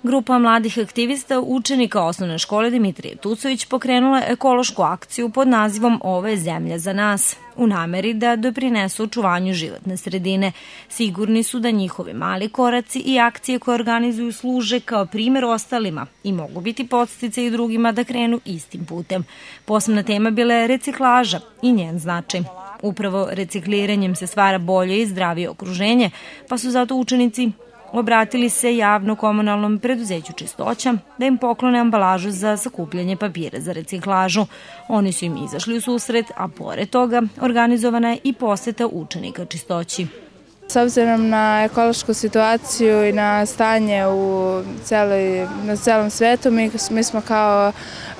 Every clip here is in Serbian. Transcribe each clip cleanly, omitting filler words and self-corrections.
Grupa mladih aktivista učenika osnovne škole Dimitrije Tucović pokrenula ekološku akciju pod nazivom Ovo je zemlja za nas, u nameri da doprinesu očuvanju životne sredine. Sigurni su da njihovi mali koraci i akcije koje organizuju služe kao primer ostalima i mogu biti podsticaj i drugima da krenu istim putem. Posebna tema bila je reciklaža i njen značaj. Upravo recikliranjem se stvara bolje i zdravije okruženje, pa su zato učenici obratili se javno-komunalnom preduzeću Čistoća da im poklone ambalažu za sakupljanje papira za reciklažu. Oni su im izašli u susret, a pored toga organizovana je i poseta učenika Čistoći. S obzirom na ekološku situaciju i na stanje na celom svetu, mi smo kao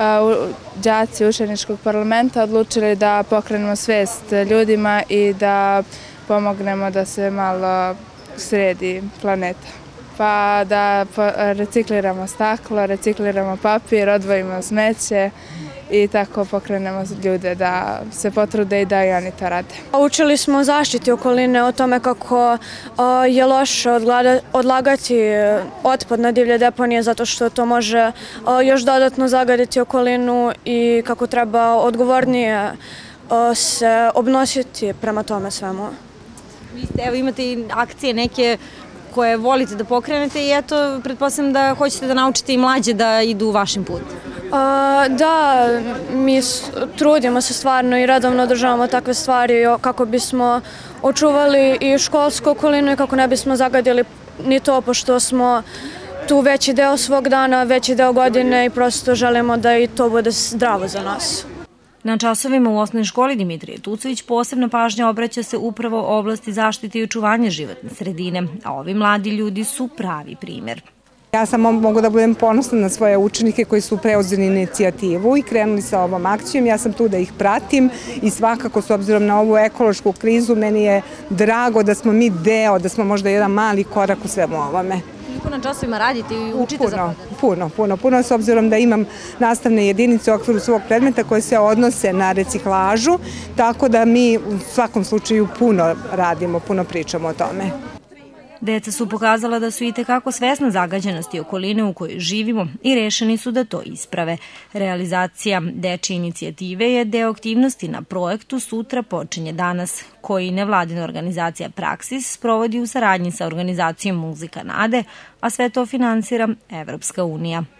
đaci učeničkog parlamenta odlučili da pokrenemo svest ljudima i da pomognemo da se malo sredi planeta. Pa da recikliramo staklo, recikliramo papir, odvojimo smeće i tako pokrenemo ljude da se potrude i da i oni to rade. Učili smo o zaštiti okoline, o tome kako je loše odlagati otpad na divlje deponije zato što to može još dodatno zagaditi okolinu i kako treba odgovornije se obnositi prema tome svemu. Vi ste, imate i akcije neke koje volite da pokrenete i eto, pretpostavljam da hoćete da naučite i mlađe da idu vašim putem. Da, mi trudimo se stvarno i redovno održavamo takve stvari kako bismo očuvali i školsku okolinu i kako ne bismo zagadili ni to, pošto smo tu veći deo svog dana, veći deo godine i prosto želimo da i to bude zdravo za nas. Na časovima u osnovnoj školi Dimitrije Tucović posebna pažnja obraća se upravo oblasti zaštite i očuvanja životne sredine, a ovi mladi ljudi su pravi primer. Ja samo mogu da budem ponosna na svoje učenike koji su preuzeli inicijativu i krenuli sa ovom akcijom. Ja sam tu da ih pratim i svakako s obzirom na ovu ekološku krizu meni je drago da smo mi deo, da smo možda jedan mali korak u svemu ovome. Koliko na časovima radite i učite za Puno, s obzirom da imam nastavne jedinice u okviru svog predmeta koje se odnose na reciklažu, tako da mi u svakom slučaju puno radimo, puno pričamo o tome. Deca su pokazala da su i tekako svesna zagađenosti okoline u kojoj živimo i rešeni su da to isprave. Realizacija dečje inicijative je deo aktivnosti na projektu Sutra počinje danas, koji nevladina organizacija Praksis sprovodi u saradnji sa organizacijom Muzika Nade, a sve to finansira Evropska unija.